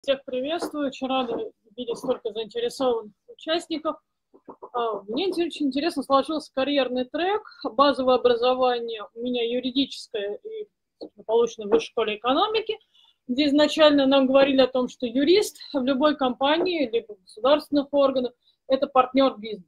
Всех приветствую, очень рада видеть столько заинтересованных участников. Мне очень интересно сложился карьерный трек, базовое образование у меня юридическое и получено в высшей школе экономики, где изначально нам говорили о том, что юрист в любой компании, либо в государственных органах, это партнер бизнеса.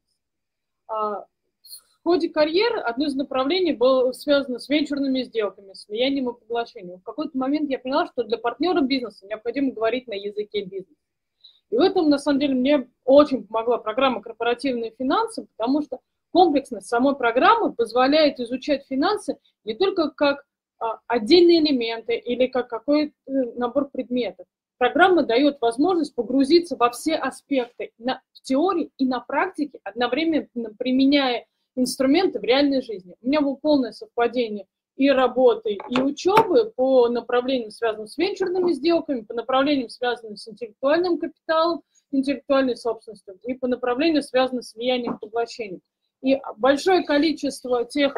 В ходе карьеры одно из направлений было связано с венчурными сделками, с влиянием и поглощением. В какой-то момент я поняла, что для партнера бизнеса необходимо говорить на языке бизнеса. И в этом, на самом деле, мне очень помогла программа «Корпоративные финансы», потому что комплексность самой программы позволяет изучать финансы не только как отдельные элементы или как какой-то набор предметов. Программа дает возможность погрузиться во все аспекты в теории и на практике, одновременно применяя инструменты в реальной жизни. У меня было полное совпадение и работы, и учебы по направлениям, связанным с венчурными сделками, по направлениям, связанным с интеллектуальным капиталом, интеллектуальной собственностью, и по направлению, связанным с влиянием поглощения. И большое количество тех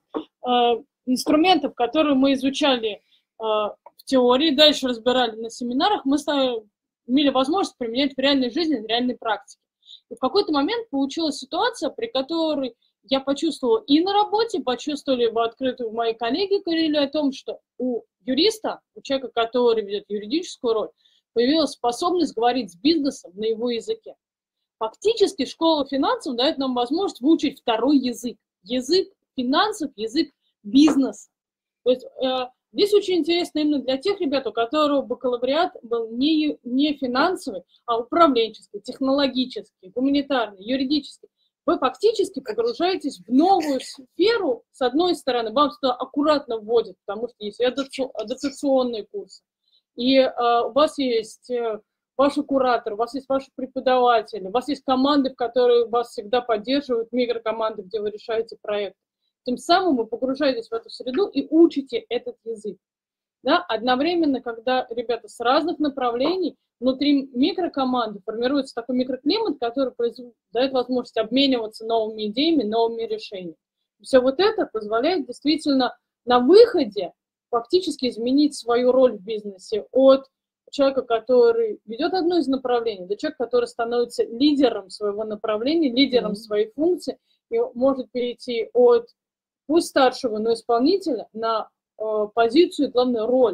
инструментов, которые мы изучали в теории, дальше разбирали на семинарах, мы имели возможность применять в реальной жизни, в реальной практике. И в какой-то момент получилась ситуация, при которой я почувствовала и на работе, почувствовали в открытую мои коллеги, говорили о том, что у юриста, у человека, который ведет юридическую роль, появилась способность говорить с бизнесом на его языке. Фактически школа финансов дает нам возможность выучить второй язык. Язык финансов, язык бизнеса. То есть здесь очень интересно именно для тех ребят, у которых бакалавриат был не финансовый, а управленческий, технологический, гуманитарный, юридический. Вы фактически погружаетесь в новую сферу, с одной стороны, вам сюда аккуратно вводят, потому что есть адаптационные курсы, и у вас есть ваши кураторы, у вас есть ваши преподаватели, у вас есть команды, в которые вас всегда поддерживают, микрокоманды, где вы решаете проект. Тем самым вы погружаетесь в эту среду и учите этот язык. Да? Одновременно, когда ребята с разных направлений, внутри микрокоманды формируется такой микроклимат, который дает возможность обмениваться новыми идеями, новыми решениями. Все вот это позволяет действительно на выходе фактически изменить свою роль в бизнесе от человека, который ведет одно из направлений, до человека, который становится лидером своего направления, лидером своей функции и может перейти от пусть старшего, но исполнителя на позицию, главное, роль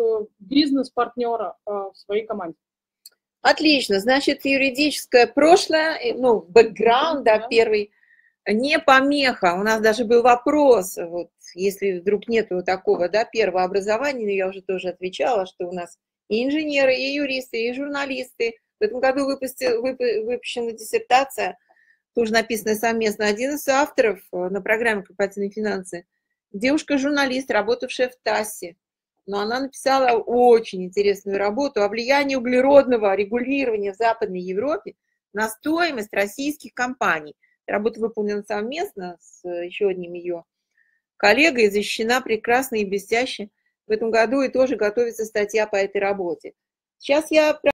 бизнес-партнера в своей команде. Отлично, значит, юридическое прошлое, ну, бэкграунд, да, первый, не помеха. У нас даже был вопрос, вот, если вдруг нету такого, да, первого образования, но я уже тоже отвечала, что у нас и инженеры, и юристы, и журналисты. В этом году выпущена диссертация, тоже написанная совместно, один из авторов на программе «Корпоративные финансы», девушка-журналист, работавшая в ТАССе. Но она написала очень интересную работу о влиянии углеродного регулирования в Западной Европе на стоимость российских компаний. Работа выполнена совместно с еще одним ее коллегой, защищена прекрасно и блестяще в этом году, и тоже готовится статья по этой работе. Сейчас я